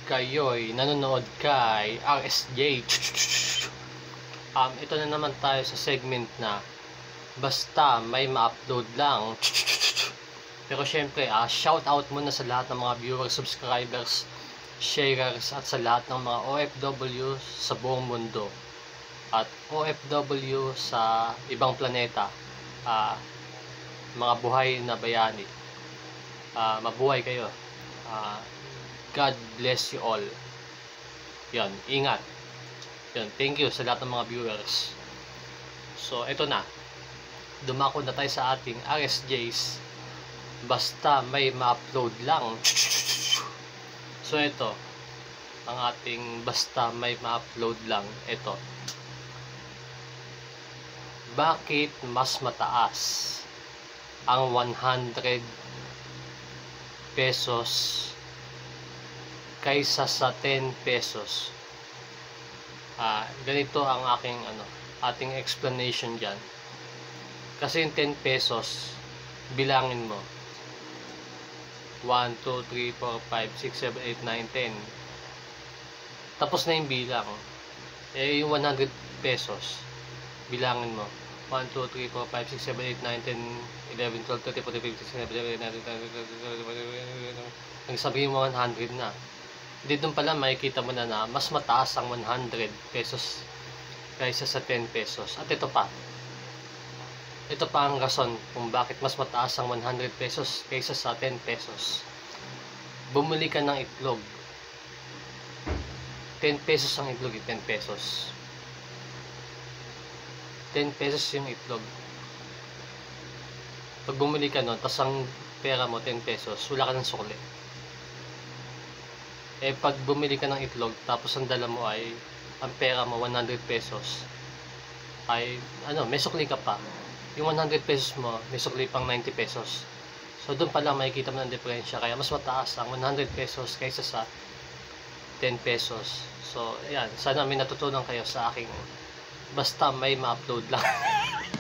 kayo'y nanonood kay RSJ. Ito na naman tayo sa segment na basta may ma-upload lang. Pero syempre, shout out muna sa lahat ng mga viewers, subscribers, sharers at sa lahat ng mga OFW sa buong mundo at OFW sa ibang planeta, mga buhay na bayani. Mabuhay kayo. God bless you all. Yan, ingat. Yan, thank you sa lahat ng mga viewers. So, ito na. Dumako na tayo sa ating RSJs. Basta may ma-upload lang. So, ito. Ang ating basta may ma-upload lang. Ito. Bakit mas mataas ang 100 pesos kaysa sa 10 pesos? Ganito ang ating explanation dyan. Kasi yung 10 pesos, bilangin mo 1, 2, 3, 4, 5, 6, 7, 8, 9, 10. Tapos na yung bilang. Yung 100 pesos, bilangin mo 1, 2, 3, 4, 5, 6, 7, 8, 9, 10, 11, 12, 13, 14, 15, 16, 17, 18, 19, sabihin mo 100 na. Dito pala makikita mo na mas mataas ang 100 pesos kaysa sa 10 pesos. At ito pa ang rason kung bakit mas mataas ang 100 pesos kaysa sa 10 pesos. Bumili ka ng itlog. 10 pesos ang itlog, 10 pesos. 10 pesos yung itlog. Pag bumili ka nun, tas ang pera mo 10 pesos, wala ka ng sukli. Pag bumili ka ng itlog, tapos ang dala mo ay, ang pera mo 100 pesos, ay, may sukli ka pa. Yung 100 pesos mo, may sukli pang 90 pesos. So, doon pa lang makikita mo ng diferensya. Kaya mas mataas ang 100 pesos kaysa sa 10 pesos. So, ayan. Sana may natutunan kayo sa aking basta may ma-upload lang.